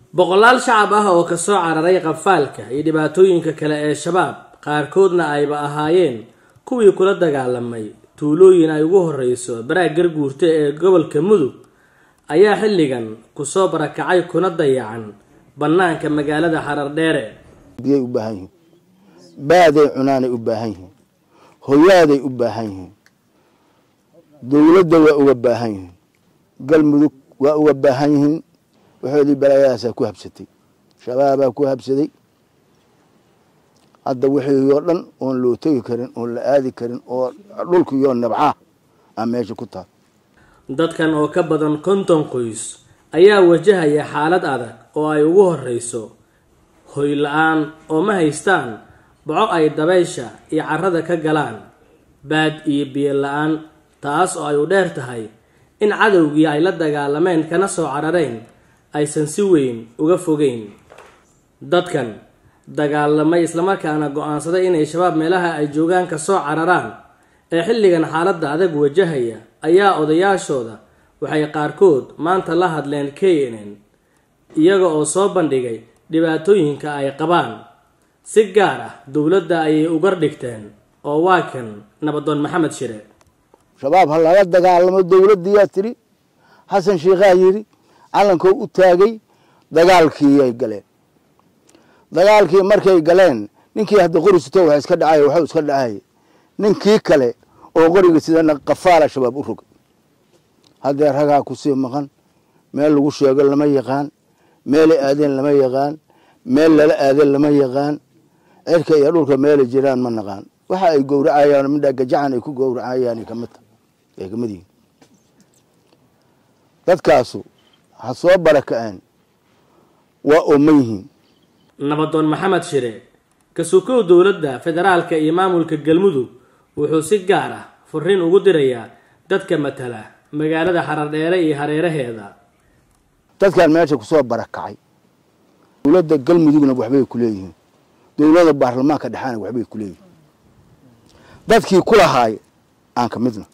boqolaal shacab ah oo ka soo cararay qafaalka iyo dhibaatooyinka kale ee shabaab qaarkoodna ayba ahaayeen kuwii kula dagaalamay tuulooyin ay ugu horeyso baraag garguurta ee gobolka Mudug ayaa xilligan ku soo barakacay kuna dayacan banaanka magaalada Xarardheere. biyay u baahan yihiin, baaday cunaanay u baahan yihiin, hooyaaday u baahan yihiin, dawladda waa uga baahan yihiin, galmudug waa uga baahan yihiin. waxoodii balaayadaasa ku habsatay, shabaabaa ku habsaday. hadda wixii oo dhan oon loo tegi karin, oon la aadi karin, oo dhulkiyo nabca aan meesha ku taal. dadkan oo ka badan 50 qoys ayaa wajahaya xaalad adag oo ay ugu horeyso hoy la'aan oo ma haystaan baco ay dabaysha iyo carrada ka galaan, baad iyo biyo la'aan, taas oo ay u dheer tahay in cadowgii ay la dagaalameen kana soo carareen aysan si weyn uga fogeyn. dadkan dagaalamay isla markaana go'aansaday inay shabaab meelaha ay joogaan ka soo cararaan ee xilligan xaaladda adag wajahaya ayaa odayaashooda waxay qaarkood maanta la hadleen KNN iyaga oo soo bandhigay dhibaatooyinka ay qabaan. si gaar ah dawladda ayay uga dhigteen oo waa kan Nabadoon Maxamed Shire. shabaab ha laga dagaalamo dawladdiyaa tiri, xasan sheekhaa yiri, calankow u taagay, dagaalkii ay galeen. dagaalkii markay galeen ninkii hadda qori sito waxa iska dhacay, waxa iska dhacay ninkii kale oo qoriga sidana qafaala shabaab u rog. hadda ragaa ku sii maqan, meel lagu sheego lama yaqaan, meel aadeen lama yaqaan, meel lala aadeen lama yaqaan, cirka iyo dhulka meel jiraan ma naqaan. waxa ay gowracayaan midda gajacan ay ku gowracayaan kamid dadkaasu ha soo barakaceen waa oomayhiin. Nabadoon Maxamed Shire ka suukow dawladda federaalka iyo maamulka Galmudug wuxuu si gaar ah fariin ugu dirayaa dadka matala magaalada Xarardheere iyo hareeraheeda. dadkan meesha ku soo barakacay dawladda Galmudugna waxbay ku leeyihiin, dawladda baarlamaanka dhaxana waxbay ku leeyihiin. dadkii kula haay aan ka midna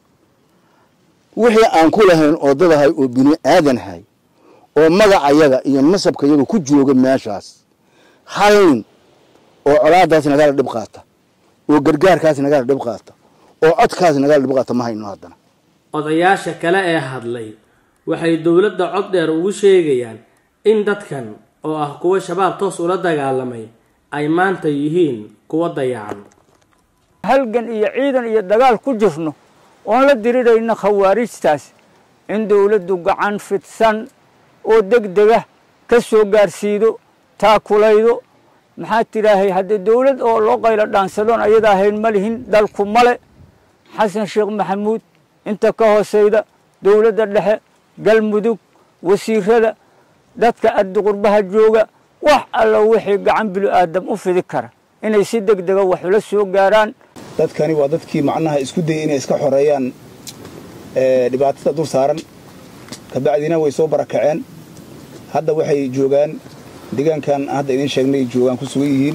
wixii aan ku lahayn oo dadahay oo bini aadan hay oo magacayaga iyo nasabka iyaga ku jooga meeshaas hayn oo colaadaas naga dhib qaata oo gargaarkaas naga dhib qaata oo codkaas naga dhib qaata ma hayno. haddana odayaasha kale ee hadlay waxay dawladda cod dheer ugu sheegayaan in dadkan oo ah kuwa shabaab toos ula dagaalamay ay maanta yihiin kuwa dayacan. halgan iyo ciidan iyo dagaal ku jirno oon la dirirayna khawaarijtaas in dawladdu gacan fidsan oo degdega ka soo gaarsiido taakulaydo. maxaa tiraahay hadda dawlad oo loo qaylo dhaansadoon ayada ahayn ma lihin, dalku male. xasan sheekh maxamuud inta ka hooseyda dawladda dhexe, galmudug, wasiirada, dadka adda qurbaha jooga, wax alla wixii gacan bilo aadam u fidi kara inay si degdega wax ula soo gaaraan. dadkani waa dadkii macnaha isku dayay inay iska xoreeyaan dhibaatada dul saaran, kabacdina way soo barakaceen. hadda waxay joogaan deegaankan hadda idin sheegnay joogaan ku sugan yihiin.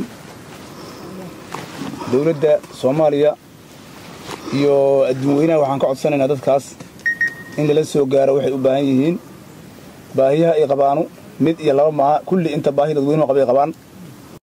dawladda Soomaaliya iyo adduunweynaha waxaan ka codsanaynaa dadkaas in lala soo gaaro waxay u baahan yihiin. baahiyaha ay qabaan mid iyo laba maaha, kulli inta baahi dadweynuhu qabay qabaan.